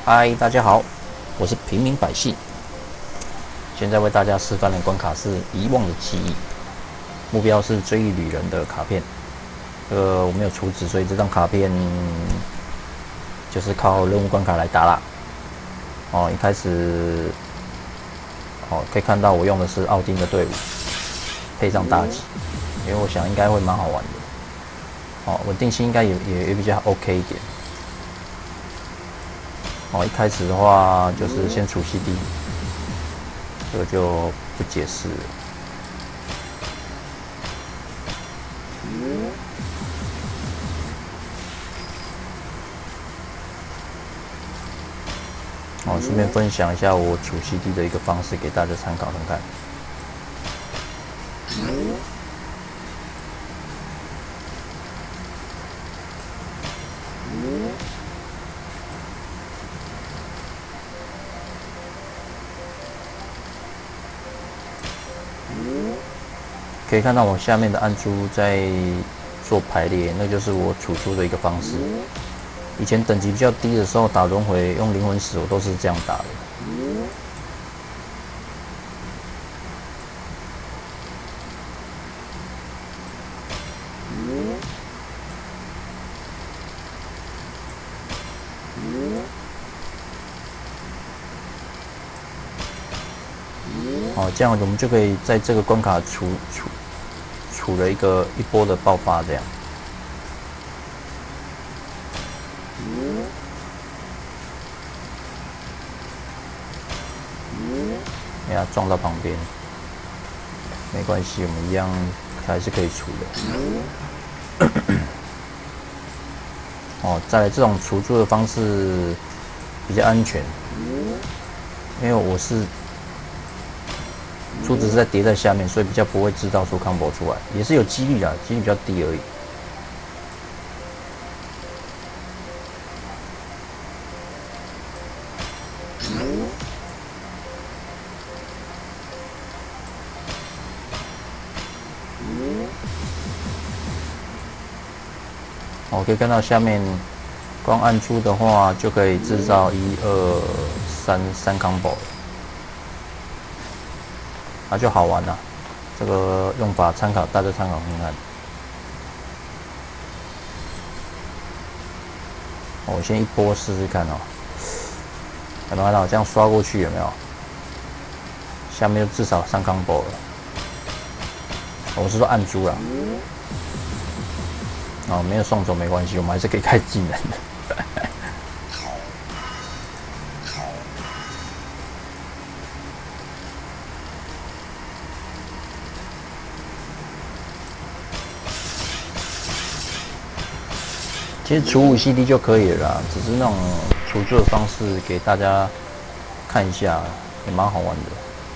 嗨，大家好，我是平民百姓。现在为大家示范的关卡是遗忘的记忆，目标是追忆旅人的卡片。我没有储值，所以这张卡片就是靠任务关卡来打啦。一开始可以看到我用的是奥丁的队伍，配上大吉，因为我想应该会蛮好玩的。稳定性应该也比较 OK 一点。一开始的话就是先除 CD， 这个就不解释了。顺便分享一下我除 CD 的一个方式给大家参考看看。可以看到我下面的暗珠在做排列，那就是我储出的一个方式。以前等级比较低的时候打轮回用灵魂石，我都是这样打的。这样我们就可以在这个关卡处了一波的爆发，这样。给它撞到旁边，没关系，我们一样还是可以除的。再来这种除珠的方式比较安全，因为我是珠子是在叠在下面，所以比较不会制造出 combo 出来，也是有几率啦，几率比较低而已。可以看到下面光按珠的话，就可以制造1、2、3 combo 了，那就好玩了。这个用法大家参考看看。我先一波试试看有没有看到这样刷过去有没有？下面就至少3 combo 了。我是说按珠啦。没有送走没关系，我们还是可以开技能的。其实除5 CD 就可以了啦，只是那种除珠的方式给大家看一下，也蛮好玩的。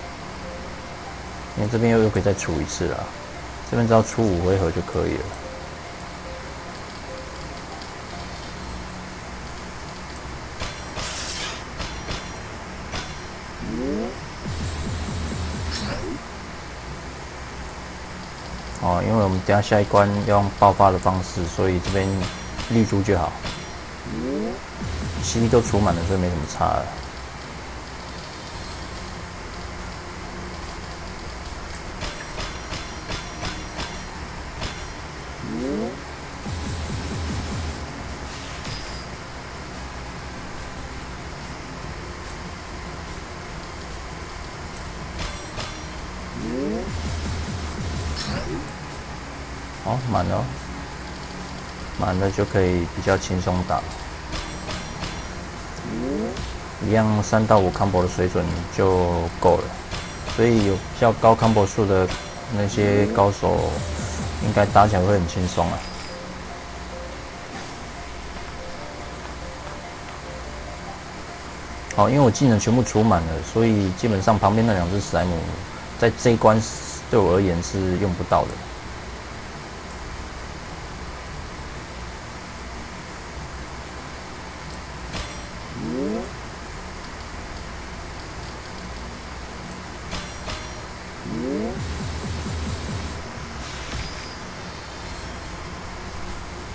因为这边又可以再除一次啦，这边只要出5回合就可以了。因为我们等下一关要用爆发的方式，所以这边绿珠就好。CD 都除满了，所以没什么差了。满了就可以比较轻松打，一样3到5 combo 的水准就够了。所以有比较高 combo 数的那些高手，应该打起来会很轻松啊。因为我技能全部除满了，所以基本上旁边那2只史莱姆在这一关对我而言是用不到的。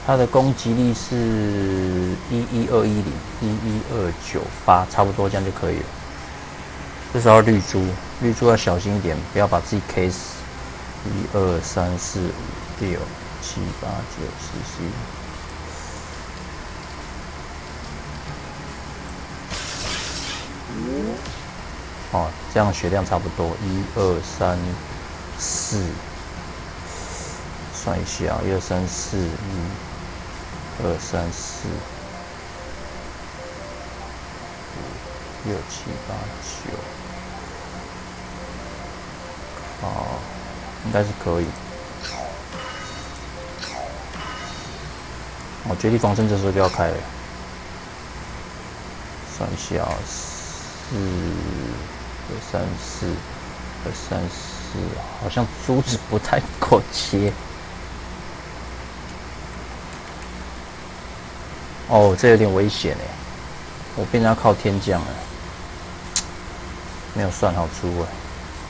它的攻击力是11210、11298，差不多这样就可以了。这时候绿珠，绿珠要小心一点，不要把自己 K 死。1、2、3、4、5、6、7、8、9、10、11。哦，这样血量差不多。1、2、3、4，算一下，1、2、3、4、1、2、3、4、5、6、7、8、9。哦，应该是可以。哦，绝地防身这时候就要开了。算一下，4、2、3、4、2、3、4，好像珠子不太够切。哦，这有点危险哎，我变成要靠天降了，没有算好珠哎。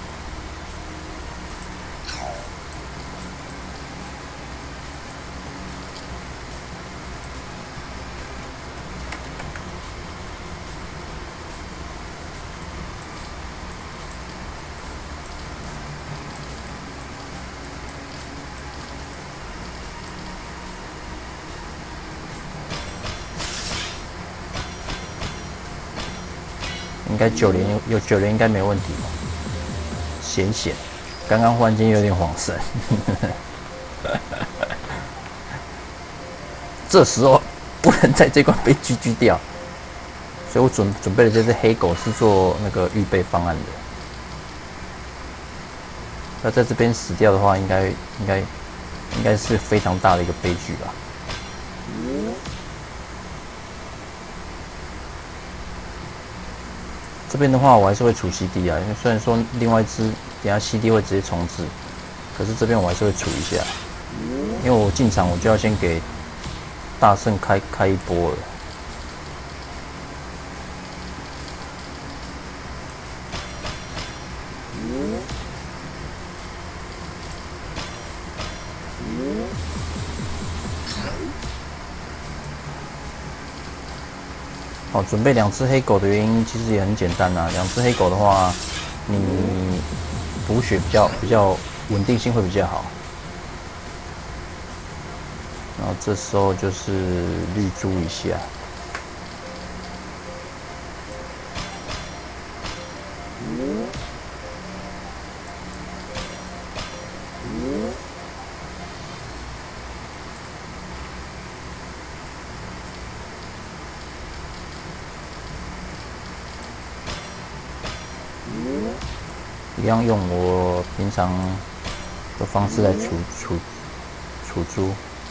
应该9连有9连应该没问题吧？险险，刚刚忽然间有点恍神。这时候不能在这关被GG掉，所以我准备的这只黑狗是做那个预备方案的。那在这边死掉的话，应该是非常大的一个悲剧吧。这边的话，我还是会储 CD 啊，因为虽然说另外一只等下 CD 会直接重置，可是这边我还是会储一下，因为我进场我就要先给大圣开一波了。哦，准备2只黑狗的原因其实也很简单啊。2只黑狗的话，你补血比较稳定性会比较好。然后这时候就是绿珠一下。一样用我平常的方式来储珠。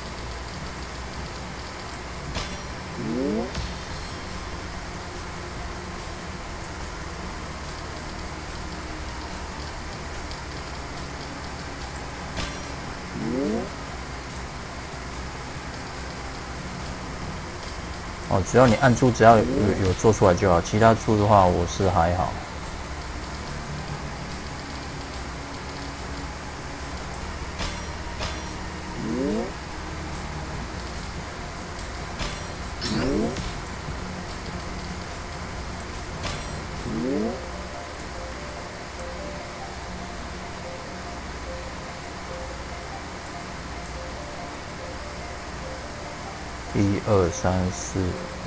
哦，只要你按珠只要有做出来就好，其他珠的话我是还好。1、2、3、4、5，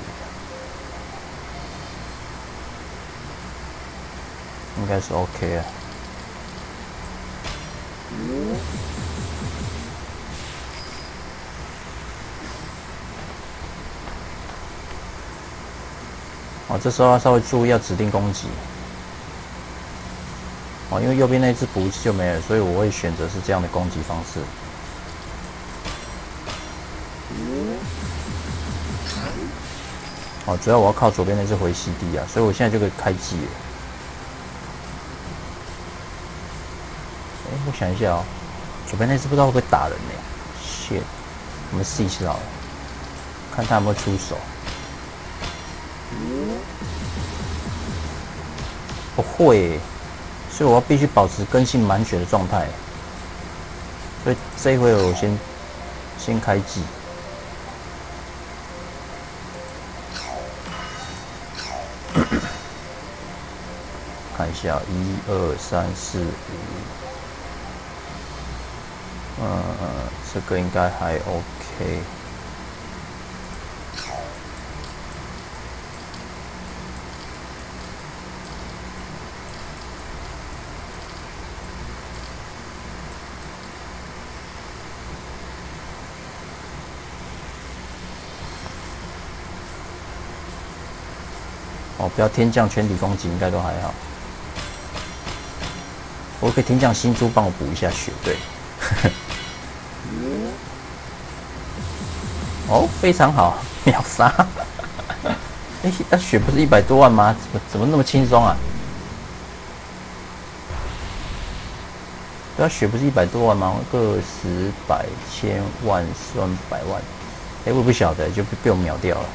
应该是 OK 啊。哦，这时候要稍微注意要指定攻击。哦，因为右边那只补一次就没了，所以我会选择是这样的攻击方式。哦，主要我要靠左边那只回 CD 啊，所以我现在就可以开技了。我想一下哦，左边那只不知道会不会打人呢？shit， 我们试一下好了，看他有没有出手。不会，所以我要必须保持根性满血的状态。所以这一回我先开技。 看一下，1、2、3、4、5，这个应该还 OK。哦，不要天降全体攻击，应该都还好。我可以天降新珠帮我补一下血，对。哦，非常好，秒杀。哎，那血不是100多万吗？怎么那么轻松啊？对啊，血不是100多万吗？个十、百、千万、算百万。哎，我不晓得，就被我秒掉了。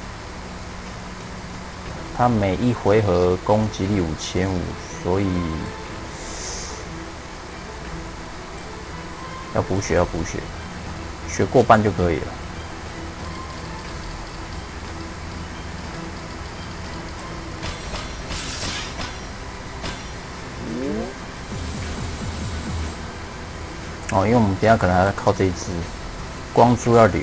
他每一回合攻击力5500，所以要补血，血过半就可以了。哦，因为我们等一下可能还要靠这一只光珠要留。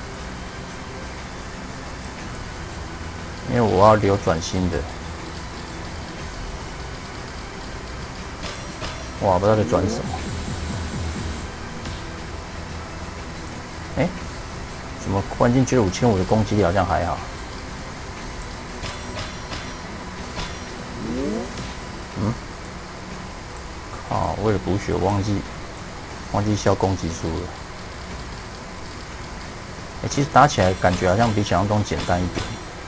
因为我要留转新的，哇，不知道在转什么。哎，怎么忽然间觉得5500的攻击力好像还好？靠，为了补血，忘记消攻击数了。哎，其实打起来感觉好像比想象中简单一点。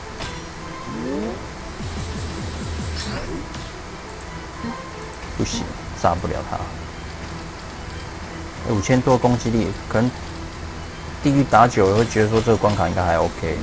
不行，杀不了他。5000多攻击力，可能地狱打久了会觉得说这个关卡应该还 OK。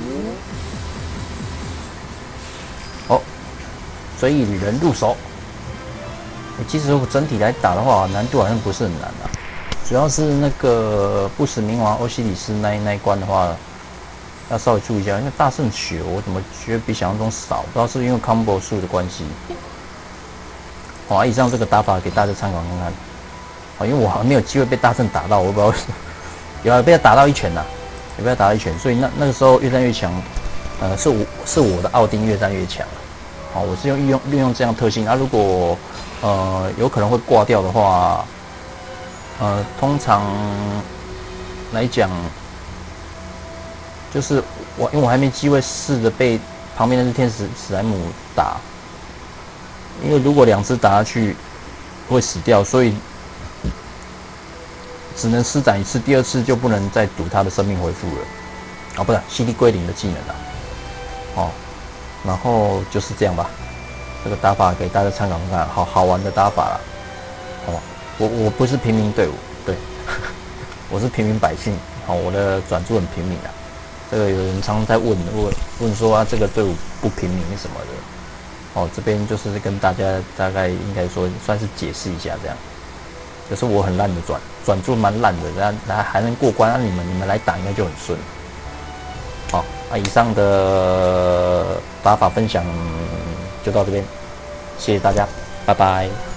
哦，追忆旅人入手。其实我整体来打的话，难度好像不是很难啊。主要是那个不死冥王欧西里斯那一关的话，要稍微注意一下，因为大圣血我怎么觉得比想象中少，不知道是因为 combo 数的关系。好，以上这个打法给大家参考看看。好，因为我好像没有机会被大圣打到，我不知道有被他打到一拳呐，有被他打到一拳，所以那个时候越战越强，是我的奥丁越战越强。好，我是利用这样特性。如果有可能会挂掉的话，通常来讲，就是因为我还没机会试着被旁边那只天使史莱姆打。因为如果2只打下去会死掉，所以只能施展1次，第2次就不能再赌他的生命恢复了。哦，不是CD归零的技能啊。哦，然后就是这样吧。这个打法给大家参考看看，好玩的打法啦。哦，我不是平民队伍，对，我是平民百姓。好，我的转注很平民啊。这个有人常常在问说啊，这个队伍不平民什么的。哦，这边就是跟大家大概应该说算是解释一下，这样，就是我很烂的转注蛮烂的，然后还能过关，你们来打应该就很顺。好，以上的打法分享就到这边，谢谢大家，拜拜。